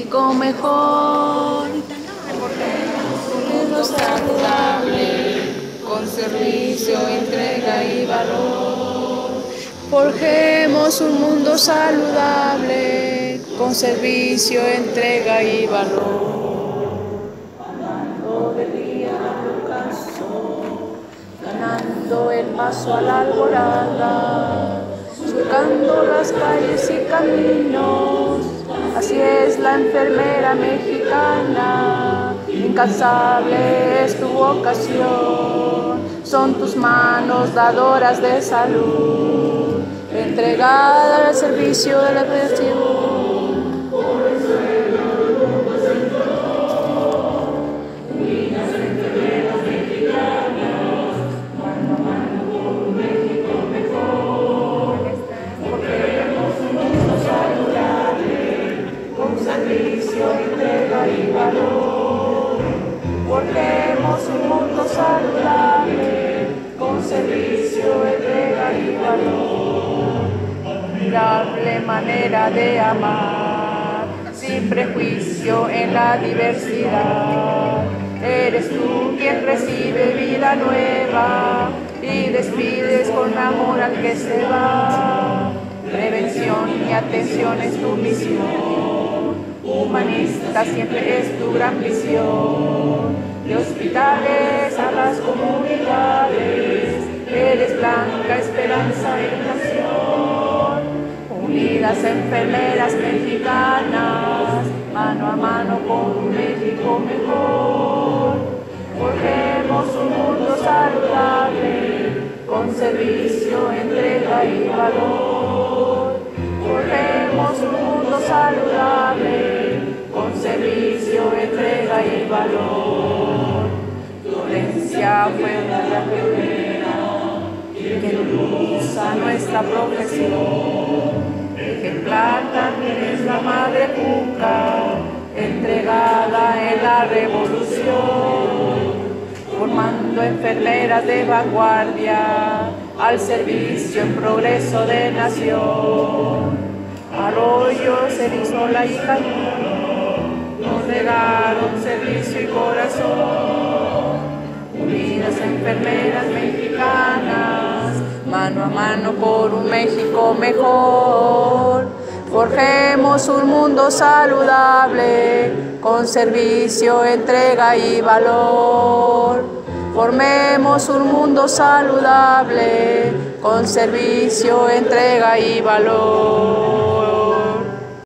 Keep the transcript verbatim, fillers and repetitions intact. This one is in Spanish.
México mejor. Un mundo saludable, con servicio, entrega y valor. Forjemos un mundo saludable, con servicio, entrega y valor. Hablando del día del ocaso, ganando el paso a la alborada, surcando las calles y caminos. Así es la enfermera mexicana, incansable es tu vocación. Son tus manos dadoras de salud, entregada al servicio de la creación. Entrega y valor. Forjemos un mundo saludable, con servicio, entrega y valor. Admirable manera de amar, sin prejuicio en la diversidad. Eres tú quien recibe vida nueva y despides con amor al que se va. Prevención y atención es tu misión. Humanista siempre es tu gran visión, de hospitales a las comunidades, eres blanca esperanza y nación. Unidas enfermeras mexicanas, mano a mano con un México mejor. Forjemos un mundo saludable, con servicio, entrega y valor. Forjemos un mundo saludable, con servicio, entrega y valor. Florencia fue una pionera que impulsa nuestra profesión. Ejemplar también es la madre Cuca, entregada en la revolución, formando enfermeras de vanguardia al servicio en progreso de nación. Arroyos, Cerizola y Cañón nos regaron servicio y corazón. Unidas enfermeras mexicanas, mano a mano por un México mejor. Forjemos un mundo saludable, con servicio, entrega y valor. Formemos un mundo saludable, con servicio, entrega y valor.